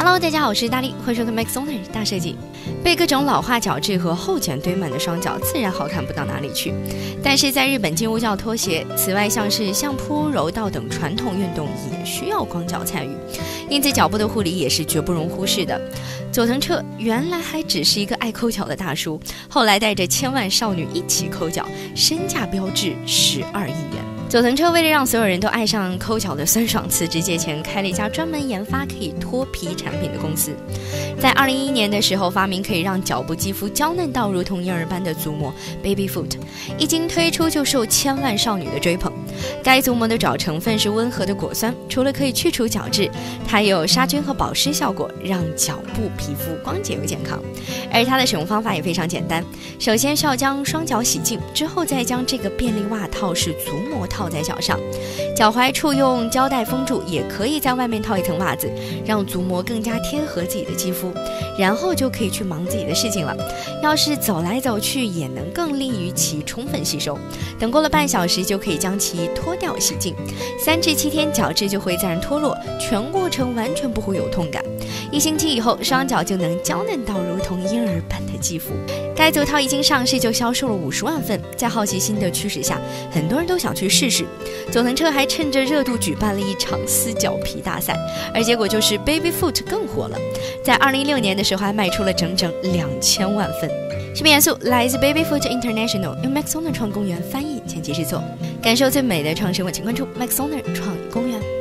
Hello， 大家好，我是大力，欢迎收看 MaxOnner 大设计。被各种老化角质和厚茧堆满的双脚，自然好看不到哪里去。但是在日本金乌教拖鞋，此外像是相扑、柔道等传统运动也需要光脚参与，因此脚部的护理也是绝不容忽视的。佐藤彻原来还只是一个爱抠脚的大叔，后来带着千万少女一起抠脚，身价标至12亿元。佐藤彻为了让所有人都爱上抠脚的酸爽，辞职借钱开了一家专门研发可以脱皮产品的公司。在2011年的时候，发明可以让脚部肌肤娇嫩到如同婴儿般的足膜 Baby Foot， 一经推出就受千万少女的追捧。该足膜的主要成分是温和的果酸，除了可以去除角质，它也有杀菌和保湿效果，让脚部皮肤光洁又健康。而它的使用方法也非常简单，首先是要将双脚洗净，之后再将这个便利袜套式足膜套在脚上，脚踝处用胶带封住，也可以在外面套一层袜子，让足膜更加贴合自己的肌肤，然后就可以去忙自己的事情了。要是走来走去，也能更利于其充分吸收。等过了半小时，就可以将其脱掉洗净，3至7天角质就会自然脱落，全过程完全不会有痛感。1星期以后，双脚就能娇嫩到如同婴儿般的肌肤。该足套一经上市就销售了50万份，在好奇心的驱使下，很多人都想去试试。佐藤彻还趁着热度举办了一场撕脚皮大赛，而结果就是 Baby Foot 更火了，在2016年的时候还卖出了整整2000万份。视频元素来自 Baby Foot International， 由 MaxOnner 创意公园翻译剪辑制作。感受最美的创生活，请关注 MaxOnner 创意公园。